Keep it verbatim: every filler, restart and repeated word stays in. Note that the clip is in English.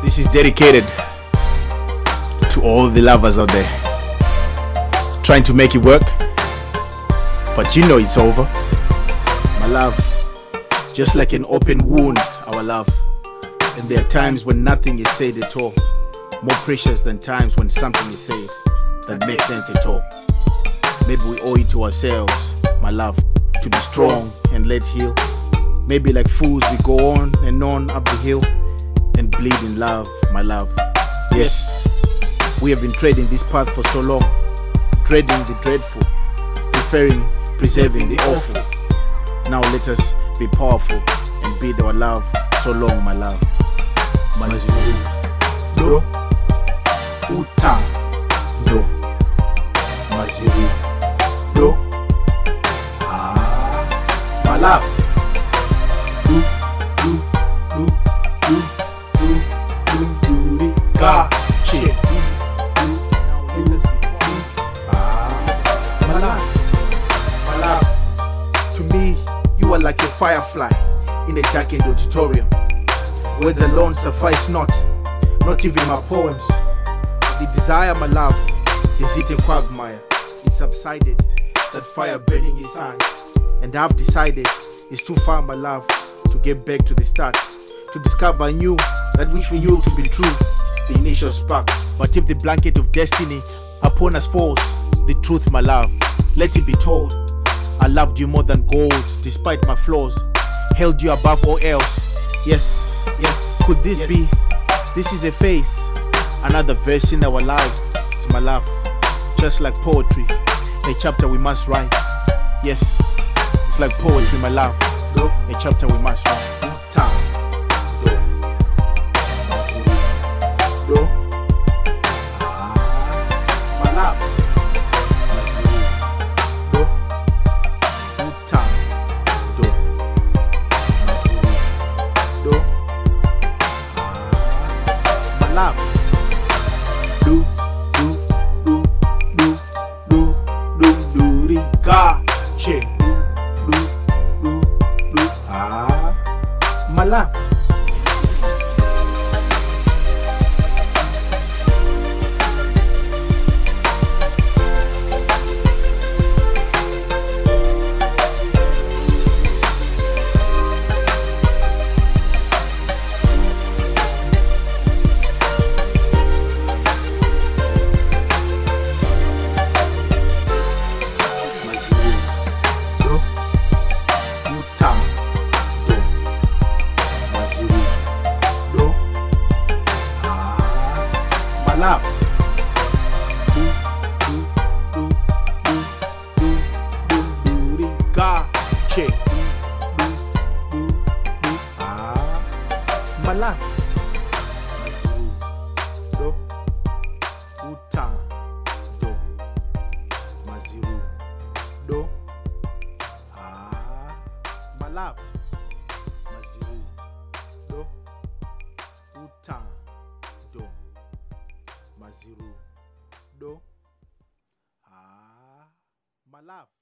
This is dedicated to all the lovers out there trying to make it work, but you know it's over. My love, just like an open wound, our love. And there are times when nothing is said at all, more precious than times when something is said that makes sense at all. Maybe we owe it to ourselves, my love, to be strong and let heal. Maybe like fools we go on and on up the hill and bleed in love, my love. Yes, we have been treading this path for so long, dreading the dreadful, preferring preserving the awful. Now let us be powerful and bid our love so long, my love. Mazirudo, uthando, Mazirudo, ah, my love. Do, do, do, do, do, do, do, do, gotcha. Ah, my love, my love. To me, you are like a firefly in a darkened auditorium. Words alone suffice not, not even my poems. The desire, my love, is it a quagmire. It subsided, that fire burning inside. And I've decided it's too far, my love, to get back to the start, to discover anew that which we knew to be true, the initial spark. But if the blanket of destiny upon us falls, the truth, my love, let it be told. I loved you more than gold, despite my flaws, held you above all else. Yes, yes, could this yes. be? This is a phase, another verse in our lives, to my love. Just like poetry, a chapter we must write. Yes, it's like poetry, my love, a chapter we must write. Uthando, Mazirudo, ah, my love. Mazirudo, uthando, Mazirudo, ah, my love. Do, do, do, do, do, do, do, do, gotcha. Do, do, do, ah, my love. Love. Do, do, do, do, do, do, do, do, gotcha. Do, do, do, ah, my love. Mazirudo, uthando, Mazirudo, ah, my love. Mazirudo, uthando, Mazirudo, ah, my love.